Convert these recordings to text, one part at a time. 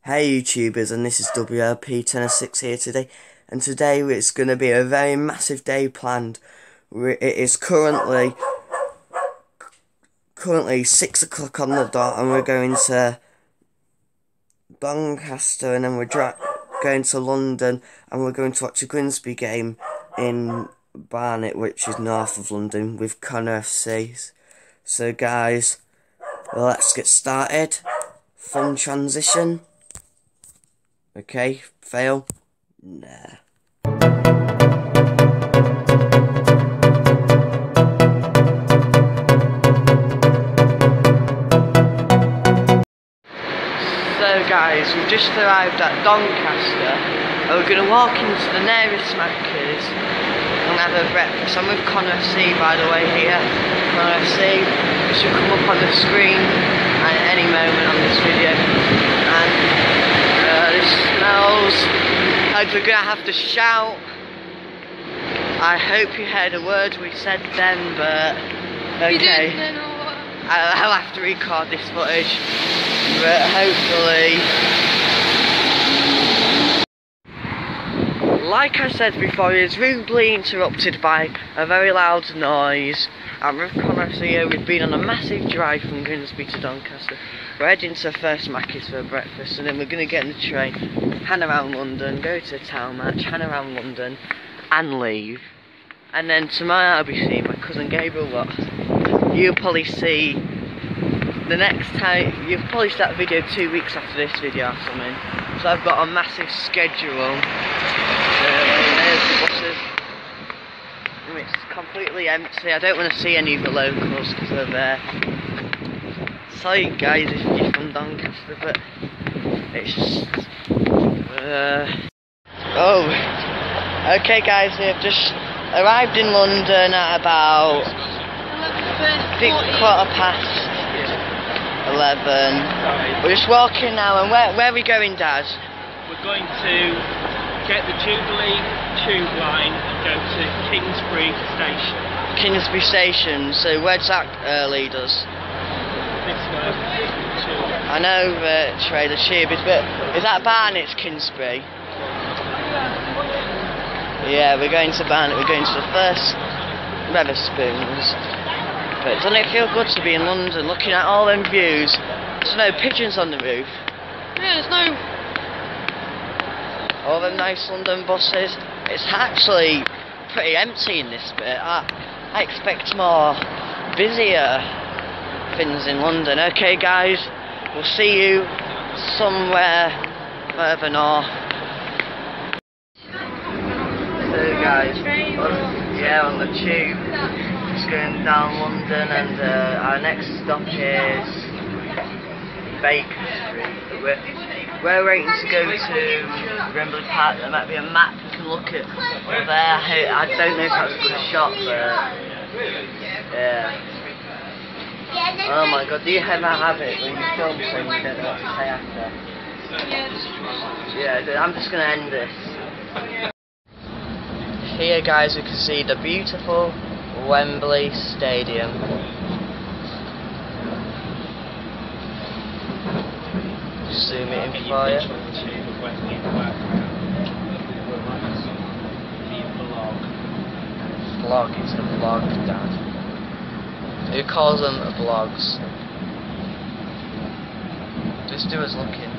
Hey YouTubers, and this is WLP106 here today, and today it's going to be a very massive day planned. It is currently 6 o'clock on the dot, and we're going to Doncaster, and then we're going to London, and we're going to watch a Grimsby game in Barnet, which is north of London, with Connor FC. So guys, let's get started. Fun transition. Okay, fail. Nah. So guys, we've just arrived at Doncaster, and we're going to walk into the nearest Macca's and have a breakfast. I'm with Connor FC, by the way, here. Connor FC, which will come up on the screen at any moment on this video. And this smells like we're going to have to shout. I hope you heard a word we said then, but okay. You did then, or what? I'll have to record this footage, but hopefully. Like I said before, it's rudely interrupted by a very loud noise. I'm with Connor here. We've been on a massive drive from Grimsby to Doncaster. We're heading to First Macca's for breakfast, and then we're going to get on the train, hang around London, go to a town match, hang around London, and leave. And then tomorrow I'll be seeing my cousin Gabriel Ross. You'll probably see the next time, you'll probably start a video 2 weeks after this video or something. So I've got a massive schedule. There's the buses. It's completely empty. I don't want to see any of the locals because they're there. Sorry guys if you're from Doncaster, but it's just oh, okay guys, we've just arrived in London at about 11:15. We're just walking now, and where are we going, Dad? We're going to get the Jubilee tube line and go to Kingsbury Station. Kingsbury Station, so where's that lead us? This way. I know Trey, the tube is, but is that Barnet's Kingsbury? Yeah, we're going to Barnet, we're going to the first Wetherspoons. But doesn't it feel good to be in London, looking at all them views? There's no pigeons on the roof. Yeah, there's no... All them nice London buses. It's actually pretty empty in this bit. I expect more busier things in London. Okay guys, we'll see you somewhere further north. So guys, on the tube, just going down London, and our next stop is Baker Street. We're waiting to go to Wembley Park. There might be a map we can look at over there. I don't know if that's a good shot, but yeah. Oh my god, do you ever have it when you film something you don't know what to say after? Yeah, I'm just going to end this. Here guys, we can see the beautiful Wembley Stadium. Zoom it in for you. Vlog, it's a vlog, Dad. Who calls them vlogs? Just do us looking.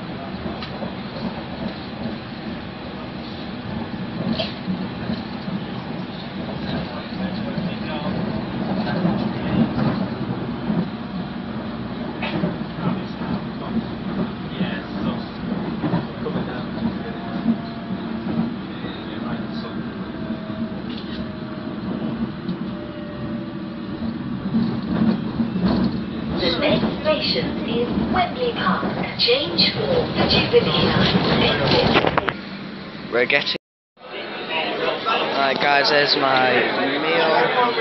Station is Wembley Park. Change for the Jubilee line. We're getting... Alright guys, there's my meal.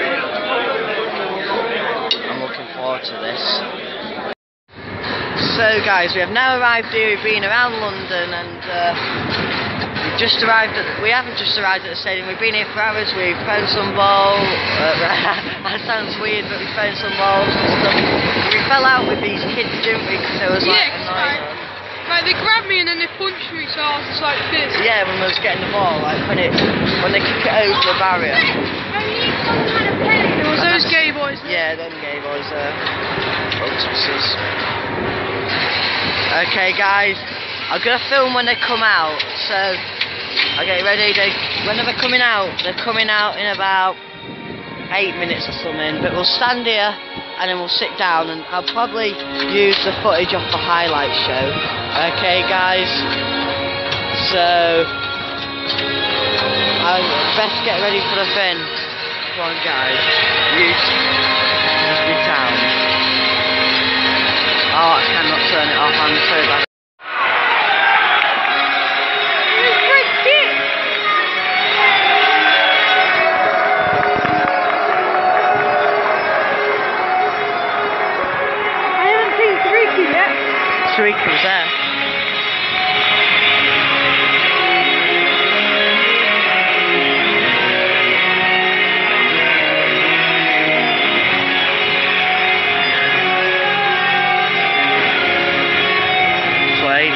I'm looking forward to this. So guys, we have now arrived here. We've been around London, and we've just arrived at... We haven't just arrived at the stadium, we've been here for hours. We've thrown some balls. That sounds weird, but we've thrown some balls and stuff. We fell out with these kids, didn't we? Because it was like annoying us. Like they grabbed me me and then they punched me, so I was just like this. Yeah, when we was getting the ball, like when they kick it over the barrier. It was those gay boys. Yeah, them gay boys there. Okay, guys, I'm gonna film when they come out. So, okay, ready? When are they coming out? They're coming out in about 8 minutes or something. But we'll stand here and then we'll sit down, and I'll probably use the footage off the highlight show. Okay, guys. So, I best get ready for the fin. Come on, guys. Use the sound. Oh, I cannot turn it off. I'm so bad. Shrieky was there. Slade.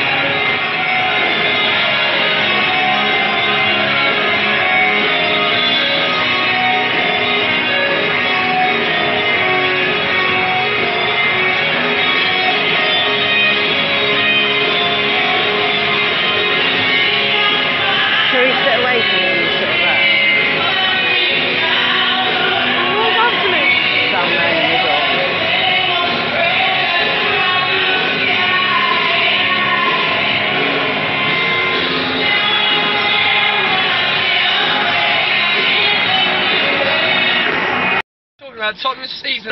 Sit away from you and sit there. Hold on to me. Down there in the middle. Talking about top of the season.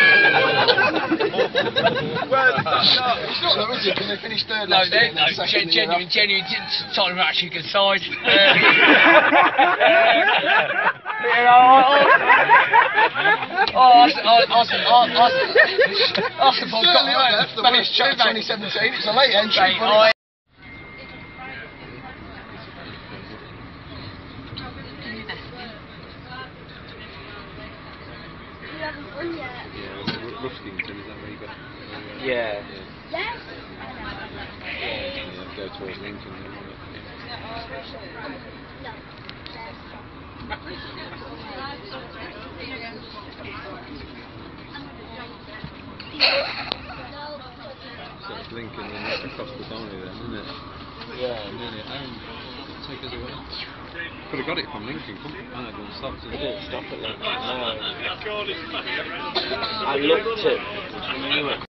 So is it? Can they finish third? No, last year and then second the year genuine. Tottenham are actually a good side. after? Certainly up there for the West Chat 2017. It's a late entry. But Ruskington, is that where you go? Yeah. Yeah, go towards Lincoln. So it's Lincoln and that's across the Barney then, isn't it? Yeah. Nearly at home. Take us away. Could have got it from Lincoln, couldn't we? I didn't stop to Stop it, look. No. I looked at